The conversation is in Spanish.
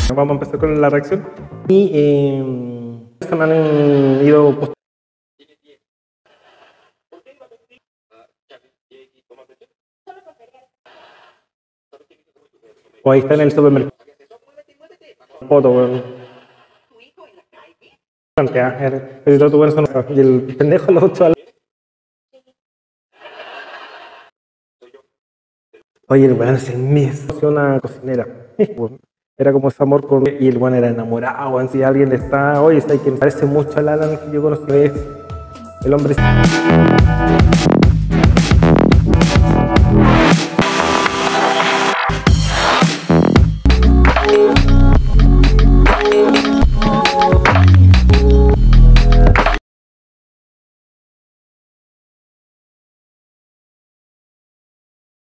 Vamos a empezar con la reacción. Y se me han ido post. O ahí está en el supermercado. Foto, weón. Y el pendejo lo otro. Oye, el weón es el mismo. Una cocinera. Era como ese amor con. Y el weón era enamorado, weón. Si alguien está. Oye, ¿sabes quién parece mucho al Alan que yo conocí? El hombre.